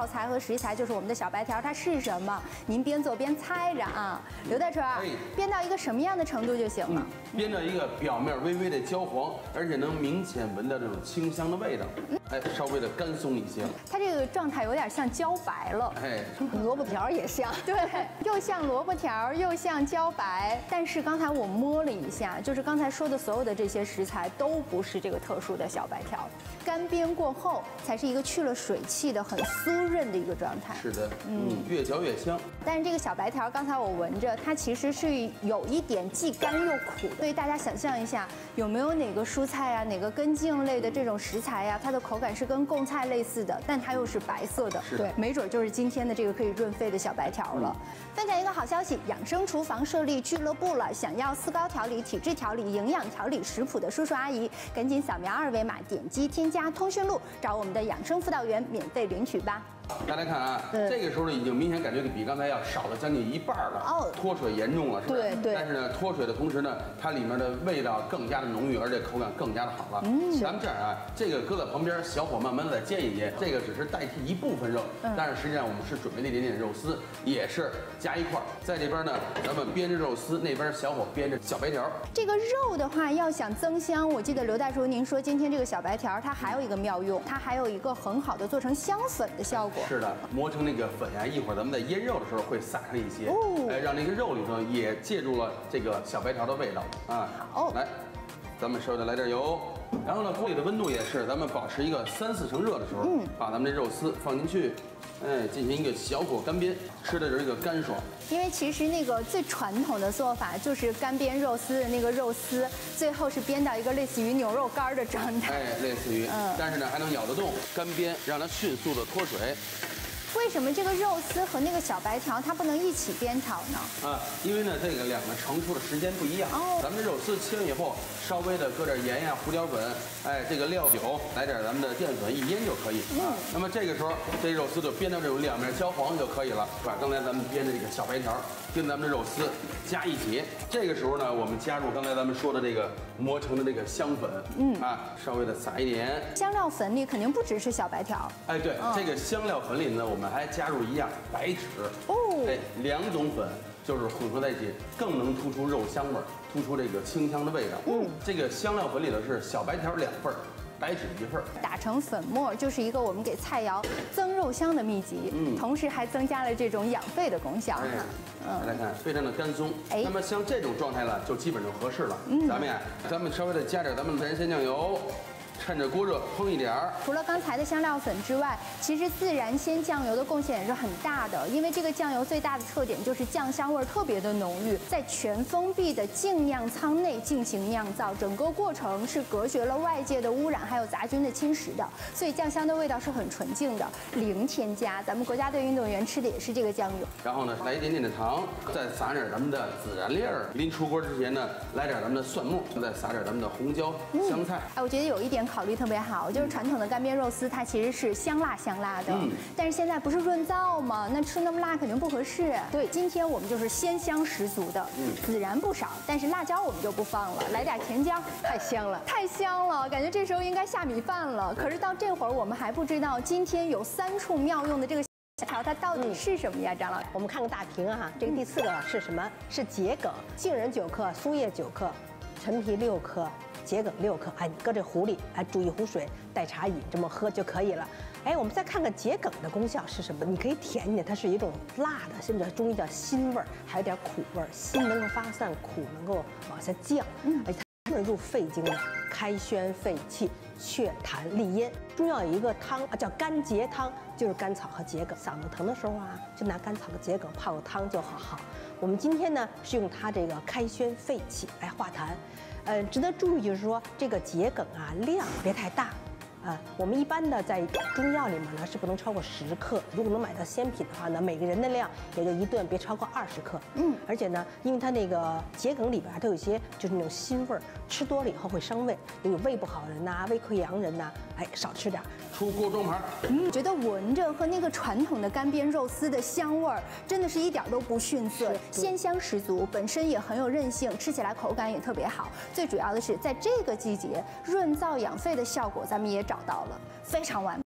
材和食材就是我们的小白条，它是什么？您边做边猜着啊。刘大春，煸到一个什么样的程度就行了？ 煸到一个表面微微的焦黄，而且能明显闻到这种清香的味道，哎，稍微的干松一些。 它这个状态有点像焦白了， 哎， 萝卜条也像， 对，又像萝卜条，又像焦白。但是刚才我摸了一下，就是刚才说的所有的这些食材都不是这个特殊的小白条，干煸过后才是一个去了水汽的很酥润的一个状态。 是的，嗯，越嚼越香。 但是这个小白条，刚才我闻着，它其实是有一点既干又苦，所以大家想象一下，有没有哪个蔬菜啊，哪个根茎类的这种食材呀、啊，它的口感是跟贡菜类似的，但它又是白色的， 对， 没准就是今天的这个可以润肺的小白条了。嗯、分享一个好消息，养生厨房设立俱乐部了，想要四高调理、体质调理、营养调理食谱的叔叔阿姨，赶紧扫描二维码，点击添加通讯录，找我们的养生辅导员免费领取吧。 大家看啊，这个时候呢，已经明显感觉比刚才要少了将近一半了，哦，脱水严重了，是吧？ 对对。 但是呢，脱水的同时呢，它里面的味道更加的浓郁，而且口感更加的好了。嗯，咱们这样啊，这个搁在旁边，小火慢慢的再煎一煎，这个只是代替一部分肉，嗯、但是实际上我们是准备了一点点肉丝，也是加一块，在这边呢，咱们煸着肉丝，那边小火煸着小白条。 这个肉的话，要想增香，我记得刘大叔您说今天这个小白条它还有一个妙用，它还有一个很好的做成香粉的效果。 是的，磨成那个粉呀，一会儿咱们在腌肉的时候会撒上一些，哦，哎，让那个肉里头也借助了这个小白条的味道啊。好，来，咱们稍微的来点油，然后呢，锅里的温度也是，咱们保持一个三四成热的时候，嗯，把咱们这肉丝放进去，哎，进行一个小火干煸，吃的是一个干爽。 因为其实那个最传统的做法就是干煸肉丝的那个肉丝，最后是煸到一个类似于牛肉干的状态， 哎，类似于，嗯，但是呢还能咬得动，干煸让它迅速的脱水。 为什么这个肉丝和那个小白条它不能一起煸炒呢？ 啊，因为呢这个两个盛出的时间不一样。哦，咱们这肉丝切完以后，稍微的搁点盐呀、胡椒粉，哎，这个料酒，来点咱们的淀粉一腌就可以。嗯，那么这个时候这肉丝就煸到这种两面焦黄就可以了。把刚才咱们煸的这个小白条跟咱们的肉丝加一起，这个时候呢，我们加入刚才咱们说的这个磨成的这个香粉，嗯啊，稍微的撒一点。 香料粉里肯定不只是小白条。 哎，对，嗯、这个香料粉里呢，我们还加入一样白芷。哦，哎，两种粉就是混合在一起，更能突出肉香味儿，突出这个清香的味道。嗯，这个香料粉里头是小白条两份儿。白芷一份， 打成粉末就是一个我们给菜肴增肉香的秘籍，嗯，同时还增加了这种养肺的功效。 哎、嗯，来看，非常的干松。哎，那么像这种状态呢，就基本就合适了。嗯，咱们呀，咱们稍微的加点咱们的人参酱油。趁着锅热烹一点儿。 除了刚才的香料粉之外，其实自然鲜酱油的贡献也是很大的。因为这个酱油最大的特点就是酱香味特别的浓郁，在全封闭的净酿仓内进行酿造，整个过程是隔绝了外界的污染还有杂菌的侵蚀的，所以酱香的味道是很纯净的，零添加。咱们国家队运动员吃的也是这个酱油。 然后呢，来一点点的糖，再撒点咱们的孜然粒儿。临出锅之前呢，来点咱们的蒜末，再撒点咱们的红椒、香菜。 哎，我觉得有一点考虑特别好，就是传统的干煸肉丝，它其实是香辣香辣的，嗯，但是现在不是润燥吗？那吃那么辣肯定不合适。对，今天我们就是鲜香十足的，嗯，孜然不少，但是辣椒我们就不放了，来点甜椒，太香了，太香了，感觉这时候应该下米饭了。可是到这会儿我们还不知道今天有三处妙用的这个小条它到底是什么呀，张老师？ 我们看个大屏啊，这个第四个是什么？是桔梗，杏仁九克，苏叶九克，陈皮六克。桔梗六克，哎，你搁这壶里，哎，煮一壶水，代茶饮，这么喝就可以了。哎，我们再看看桔梗的功效是什么？你可以舔舔，它是一种辣的，甚至中医叫辛味儿，还有点苦味儿。辛能够发散，苦能够往下降，嗯，而且它能入肺经的，开宣肺气，祛痰利咽。中药有一个汤啊，叫甘桔汤，就是甘草和桔梗。嗓子疼的时候啊，就拿甘草和桔梗泡个汤就好好。我们今天呢是用它这个开宣肺气来化痰。呃，值得注意就是说，这个桔梗啊量别太大，啊，我们一般的在中药里面呢是不能超过十克。如果能买到鲜品的话呢，每个人的量也就一顿别超过二十克。嗯，而且呢，因为它那个桔梗里边它有一些就是那种辛味儿，吃多了以后会伤胃，有胃不好人呐、啊、胃溃疡人呐、啊，哎，少吃点。 出锅装盘。 嗯，觉得闻着和那个传统的干煸肉丝的香味儿，真的是一点都不逊色，鲜香十足，本身也很有韧性，吃起来口感也特别好。最主要的是，在这个季节润燥养肺的效果，咱们也找到了，非常完美。